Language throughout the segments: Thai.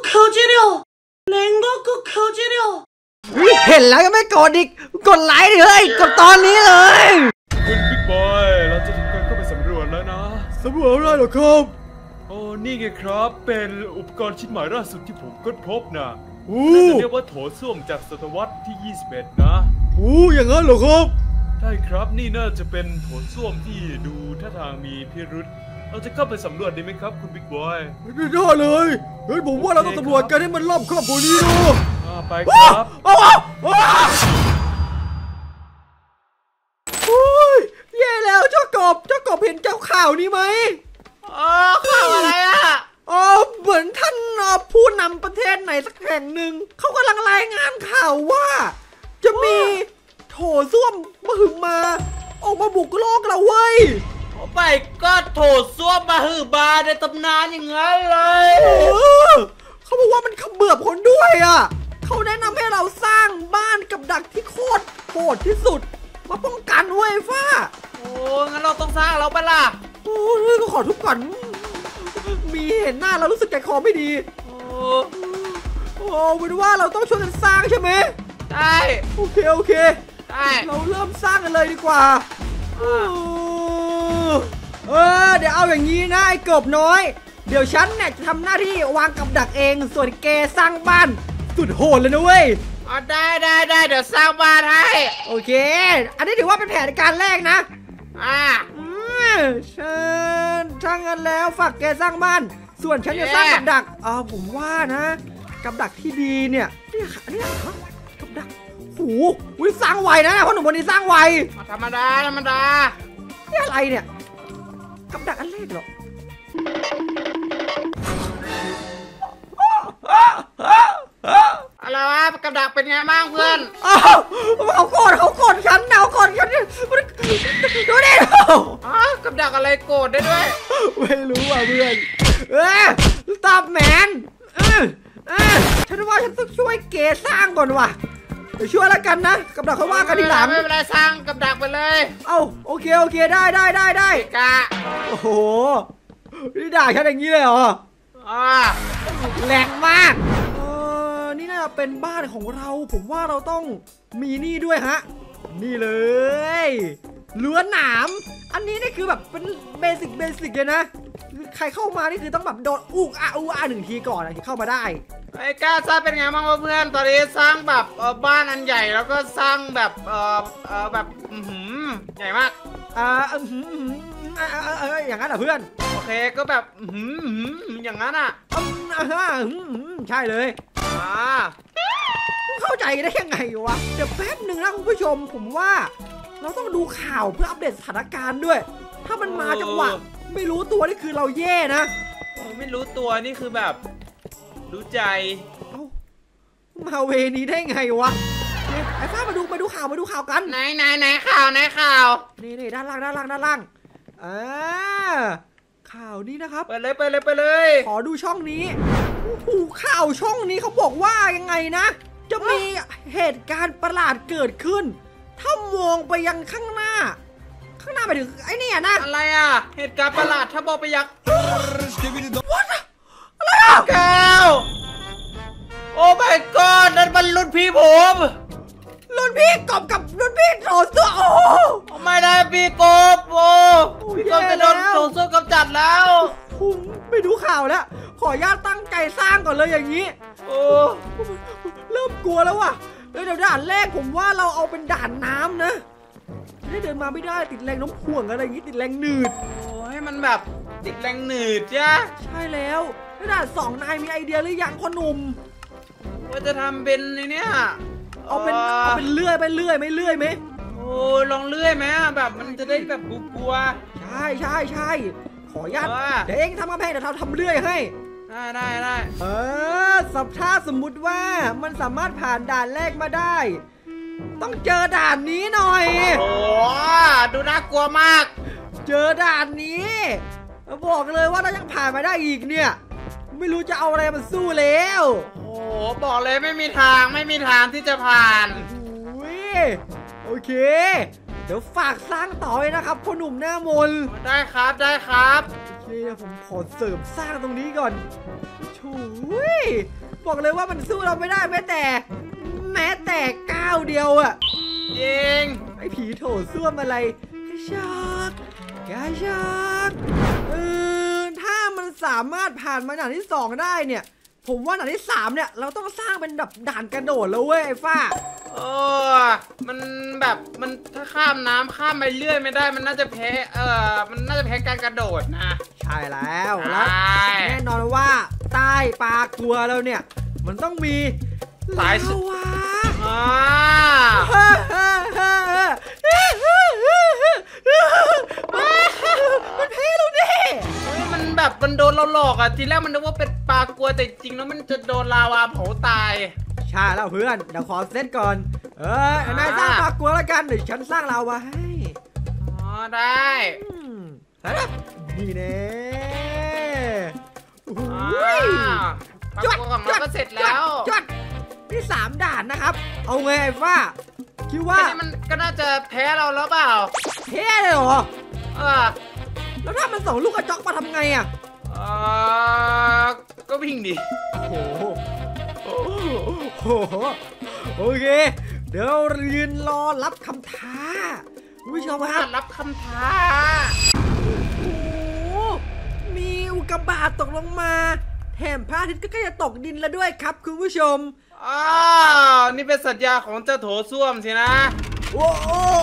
เห็นแล้วก็ไม่กดอีกกดไลค์ดิเฮ้ยกดตอนนี้เลยคุณบิ๊กบอยเราจะทำการเข้าไปสำรวจแล้วนะสำรวจอะไรเหรอครับโอ้นี่ไงครับเป็นอุปกรณ์ชิ้นใหม่ล่าสุดที่ผมค้นพบนะน่าจะเรียกว่าโถส้วมจากศตวรรษที่21นะอย่างนั้นเหรอครับใช่ครับนี่น่าจะเป็นโถส้วมที่ดูท่าทางมีพิรุษเราจะเข้าไปสำรวจดีไหมครับคุณบิ๊กบอยไม่ได้เลยเฮ้ยผมว่าเราต้องสำรวจกันให้มันรอบคอบกว่านี้ดูไปครับแย่แล้วเจ้ากบเห็นเจ้าข่าวนี้ไหมข่าวอะไรเหมือนท่านผู้นำประเทศไหนสักแห่งหนึ่งเขากำลังรายงานข่าวว่าจะมีโถส้วมมหึมาออกมาบุกโลกเราเว้ยไปก็โถส้วมมหึมาในตำนานอย่างนั้นเลยเขาบอกว่ามันขมือบคนด้วยเขาแนะนำให้เราสร้างบ้านกับดักที่โคตรโหดที่สุดมาป้องกันเว้ยฟ้างั้นเราต้องสร้างเราไปล่ะก็ขอทุบก่อนมีเห็นหน้าเรารู้สึกใจคอไม่ดีเป็นว่าเราต้องช่วยกันสร้างใช่ไหมใช่โอเคได้เราเริ่มสร้างกันเลยดีกว่าเดี๋ยวเอาอย่างนี้นะไอ้กบน้อยเดี๋ยวฉันเนี่ยจะทำหน้าที่วางกับดักเองส่วนแกสร้างบ้านสุดโหดเลยนะเว้ยได้เดี๋ยวสร้างบ้านให้โอเคอันนี้ถือว่าเป็นแผนการแรกนะฉันช่างกันแล้วฝากแกสร้างบ้านส่วนฉันจะสร้างกับดักผมว่านะกับดักที่ดีเนี่ยนี่กับดักวิสร้างไวนะเพราะหนุ่มคนนี้สร้างไวธรรมดานี่อะไรเนี่ยกับดักอันแรกเหรออะไรวะกับดักเป็นไงบ้างเพื่อนเขาโกรธฉันดูดิกับดักอะไรโกรธได้ด้วยไม่รู้ว่ะเพื่อนตอบแมนฉันว่าฉันต้องช่วยเกสร้างก่อนว่ะเดี๋ยวช่วยแล้วกันนะกับดักเขาว่ากันทีหลังไม่เป็นไรสร้างกับดักไปเลยโอเคได้กะโอ้โหนี่ด่าฉันอย่างนี้เลยเหรอแรงมากนี่น่าจะเป็นบ้านของเราผมว่าเราต้องมีนี่ด้วยฮะนี่เลยเลื้อหนามอันนี้นี่คือแบบเป็นเบสิกเลยนะใครเข้ามานี่คือต้องแบบโดนอูอาหนึ่งทีก่อนถึงเข้ามาได้ไอ้ก้าซ่าเป็นไงบ้างเพื่อนตอนนี้สร้างแบบบ้านอันใหญ่แล้วก็สร้างแบบแบบใหญ่มากอย่างนั้นเหรอเพื่อนโอเคก็แบบอย่างนั้นใช่เลยเข้าใจได้ยังไงวะเดี๋ยวแป๊บหนึ่งนะคุณผู้ชมผมว่าเราต้องดูข่าวเพื่ออัปเดตสถานการณ์ด้วยถ้ามันมาจังหวะไม่รู้ตัวนี่คือเราแย่นะไม่รู้ตัวนี่คือแบบรู้ใจมาเวนี้ได้ไงวะไอ้ฟ้ามาดูข่าวกันไหนข่าวนี่ด้านล่างข่าวนี้นะครับไปเลยขอดูช่องนี้ข่าวช่องนี้เขาบอกว่ายังไงนะจะมีเหตุการณ์ประหลาดเกิดขึ้นถ้ามองไปยังข้างหน้าไปถึงไอ้นี่นะอะไรเหตุการณ์ประหลาดถ้ามองไปยังอะไรแก้วโอ้ my god นั่นมันรุ่นพี่ผมรุ่นพี่กบกับรุ่นพี่โถส้วมไม่ได้พี่กบพี่กบจะโดนโถส้วมกำจัดแล้วผมไม่ดูข่าวแล้วขออนุญาตตั้งใจสร้างก่อนเลยอย่างนี้เริ่มกลัวแล้วว่ะเดี๋ยวด่านแรกผมว่าเราเอาเป็นด่านน้ำนะได้เดินมาไม่ได้ติดแรงน้ำพ่วงอะไรอย่างนี้ติดแรงหนืดให้มันแบบติดแรงหนืดจ้ะใช่แล้วด่าน2นายมีไอเดียหรือยังพ่อหนุ่มว่าจะทำเป็นเนี่ยเอาเป็นเลื่อยไม่เลื่อยไหมลองเลื่อยไหมแบบมันจะได้แบบกลัวใช่ขออนุญาตเดี๋ยวเองทำกำแพงเดี๋ยวเราทำเลื่อยให้ได้ถ้าสมมุติว่ามันสามารถผ่านด่านแรกมาได้ต้องเจอด่านนี้หน่อยดูน่ากลัวมากเจอด่านนี้บอกเลยว่าถ้ายังผ่านมาได้อีกเนี่ยไม่รู้จะเอาอะไรมาสู้แล้วบอกเลยไม่มีทางที่จะผ่านโอเคเดี๋ยวฝากสร้างต่อเลยนะครับพ่อหนุ่มหน้ามนได้ครับโอเคผมขอเสริมสร้างตรงนี้ก่อนช่วยบอกเลยว่ามันสู้เราไม่ได้แม้แต่ก้าวเดียวอะจริงไอ้ผีโถส้วมอะไรกระชากถ้ามันสามารถผ่านมาด่านที่2ได้เนี่ยผมว่าด่านที่3เนี่ยเราต้องสร้างเป็นแบบด่านกระโดดแล้วเว้ยไอ้ฝ้ามันแบบมันถ้าข้ามน้ำข้ามไปเรื่อยไม่ได้มันน่าจะแพ้มันน่าจะแพ้การกระโดดนะใช่แล้วแน่นอนว่าใต้ปากกลัวเราเนี่ยมันต้องมีสายลาวามันเพ่เราดิมันแบบมันโดนเราหลอกอ่ะทีแรกมันนึกว่าเป็นปลากลัวแต่จริงแล้วมันจะโดนลาวาเผาตายใช่แล้วเพื่อนเดี๋ยวขอเซตก่อนนายสร้างปลากลัวแล้วกันเดี๋ยวฉันสร้างลาวาให้ได้นี่เน่จวดของเราก็เสร็จแล้วจวดที่3ด่านนะครับเอาไงไอ้ฟ้าคิดว่ามันก็น่าจะแพ้เราแล้วเปล่าแพ้เลยเหรอแล้วถ้ามันส่งลูกกระจอกมาทำไงอ่ะก็วิ่งดิโอเคเดี๋ยวเรายืนรอรับคำท้าผู้ชมครับรับคำท้ามีอุกกาบาตตกลงมาแถมพระอาทิตย์ก็ใกล้จะตกดินแล้วด้วยครับคุณผู้ชมนี่เป็นสัญญาของเจ้าโถส้วมสินะโอ้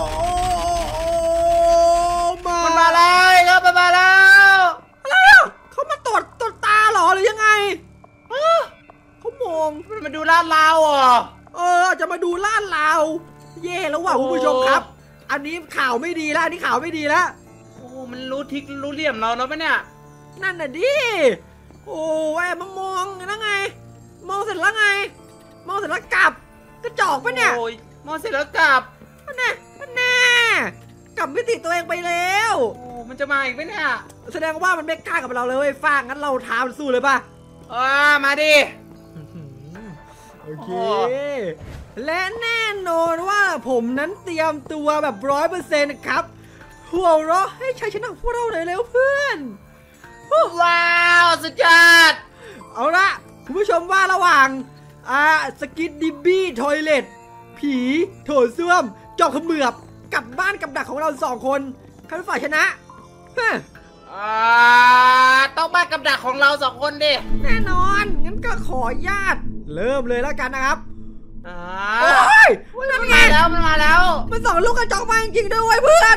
มันมาแล้วครับมันมาแล้วอะไรอ่ะเขามาตรวจตาหรอหรือยังไงเขามองมันมาดูลาดเราจะมาดูลาดเราเย่แล้วว่ะคุณผู้ชมครับอันนี้ข่าวไม่ดีแล้วอันนี้ข่าวไม่ดีแล้วมันรู้ทิศรู้เหลี่ยมเราแล้วปะเนี่ยนั่นน่ะดิแอบมามองนะไงมองเสร็จแล้วไงมองเสร็จแล้วกลับกระจอกปะเนี่ยมองเสร็จแล้วกลับแน่กลับมิติตัวเองไปแล้วมันจะมาอีกไหมเนี่ยแสดงว่ามันไม่กล้ากับเราเลยฟ้างั้นเราท้ามันสู้เลยป่ะมาดิโอเคและแน่นอนว่าผมนั้นเตรียมตัวแบบ 100% ครับหัวเราะให้ชัยชนะพวกเราหน่อยเร็วเพื่อนว้าวสุดยอดเอาละคุณผู้ชมว่าระหว่างสกิดดิบบี้ทอยเลทผีโถส้วมจอกขมือบกลับบ้านกับดักของเรา2คนใครเป็นฝ่ายชนะต้องบ้านกับดักของเรา2คนดิแน่นอนงั้นก็ขอญาตเริ่มเลยแล้วกันนะครับโอ้ยมันมาแล้วมันส่งลูกกระจอกมาจริงๆด้วยเพื่อน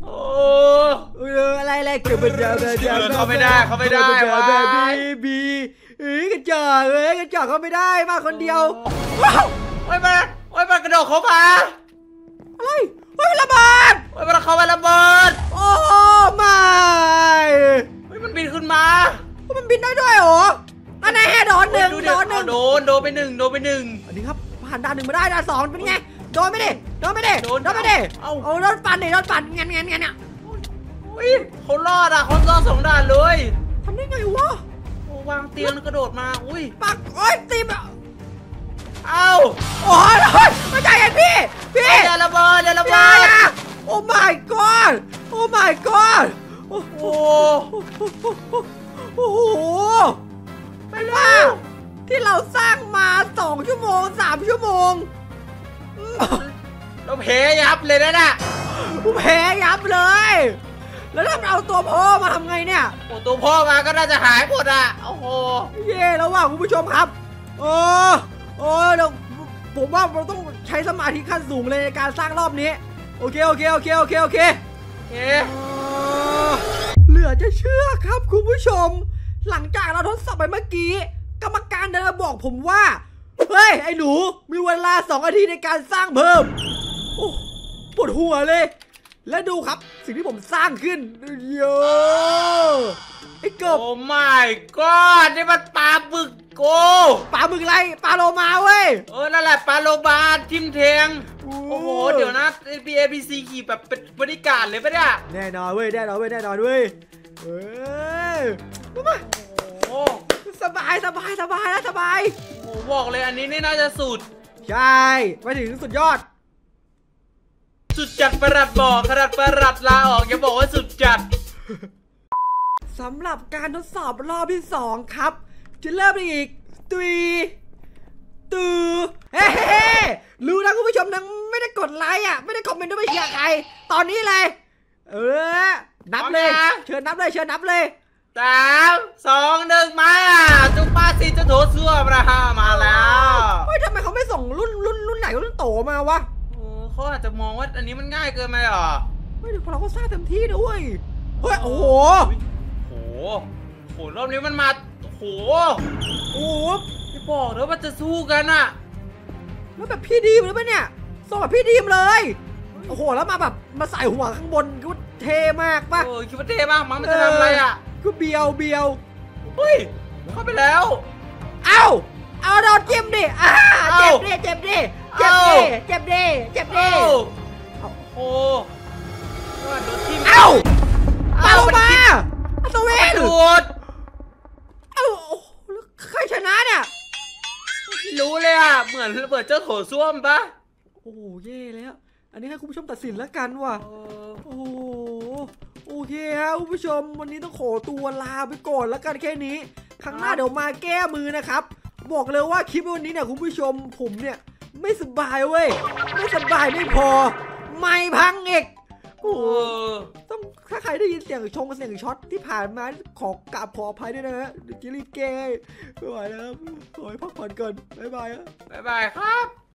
อะไรเกิดเป็นเขาไม่ได้บีกระจอกกระจอกเขาไม่ได้มาคนเดียวโอ้ยมันกระโดดเข้ามาอะไรมันระเบิดมันเข้ามาระเบิดโอ้ไม่มันบินขึ้นมามันบินได้ด้วยเหรออันไหนโดน1 โดนไป1 อันนี้ครับผ่านด่าน1มาได้ด่าน2เป็นไงโดนไม่ได้เอาโดนปั่นเงี้ยเนี่ยเขารอดเขารอด2ด่านเลยทำได้ไงวะวางเตียงกระโดดมาปักตีมเอ้าโอ้ยไม่ใจเย็นพี่อย่าระเบิดโอ้ my god โอ้โหไปแล้วที่เราสร้างมา2 ชั่วโมง3 ชั่วโมงเราแพ้ยับเลยนะแพ้ยับเลยแล้วถ้าเอาตัวพ่อมาทำไงเนี่ยตัวพ่อมาก็น่าจะหายหมดโอ้โหเย่แล้วว่ะคุณผู้ชมครับเดี๋ยวผมว่าเราต้องใช้สมาธิขั้นสูงเลยในการสร้างรอบนี้โอเคเหลือจะเชื่อครับคุณผู้ชมหลังจากเราทดสอบไปเมื่อกี้กรรมการเดินมาบอกผมว่าเฮ้ยไอ้หนูมีเวลา2 นาทีในการสร้างเพิ่มปวดหัวเลยและดูครับสิ่งที่ผมสร้างขึ้นเยอะไอ้กบโอ้ my god นี่มันปลาบึกโกปลาบึกอะไรปลาโลมาเว้ยนั่นแหละปลาโลมาทิมแทงโอ้โหเดี๋ยวนะ ABC ขี่แบบเป็นบริการเลยปะเนี่ยแน่นอนเว้ยมาสบายโอ้บอกเลยอันนี้นี่น่าจะสุดใช่มาถึงสุดยอดสุดจัดประหลัดบอกขนาดประหลัดลาออกอย่าบอกว่าสุดจัดสำหรับการทดสอบรอบที่2ครับจะเริ่มอีกตุยตือเฮ้รู้นะคุณผู้ชมนะไม่ได้กดไลค์อ่ะไม่ได้คอมเมนต์ด้วยไม่เชียร์ใครตอนนี้เลยนับเลยเชิญนับเลย 3 2 1มาจุ๊บป้าสิจะโถส้วมนะฮะมาแล้วเฮ้ยทำไมเขาไม่ส่งรุ่นไหนรุ่นโตมาวะเขาอาจจะมองว่าอันนี้มันง่ายเกินไปหรอเฮ้ยเดี๋ยวเราก็สร้างเต็มที่ด้วยเฮ้ยโอ้โหรอบนี้มันมาโอ้โหจะบอกแล้วว่าจะสู้กันอะแล้วแบบพี่ดีมเลยปะเนี่ยส่งแบบพี่ดีมเลยโอ้โหแล้วมาใส่หัวข้างบนก็เท่มากปะคิดว่าเท่มากมันจะทำอะไรอะก็เบียวเฮ้ยเข้าไปแล้วเอาโดนจิ้มดิเจ็บดิโอ้โดนจิ้มเอามาอัศวินดูดแล้วใครชนะเนี่ยรู้เลยอะเหมือนเจ้าโถส้วมปะโอ้เย่แล้วอันนี้ให้คุณผู้ชมตัดสินแล้วกันว่ะโอเคฮะคุณผู้ชมวันนี้ต้องขอตัวลาไปก่อนแล้วกันแค่นี้ครั้งหน้าเดี๋ยวมาแก้มือนะครับบอกเลยว่าคลิปวันนี้เนี่ยคุณผู้ชมผมเนี่ยไม่สบายเว้ยไม่สบายไม่พอไม่พังอีกต้องถ้าใครได้ยินเสียงเสียงช็อตที่ผ่านมาขออภัยด้วยนะฮะเดี๋ยวจะรีบแก้ไม่ไหวแล้วขอให้พักผ่อนก่อนบ๊ายบายครับ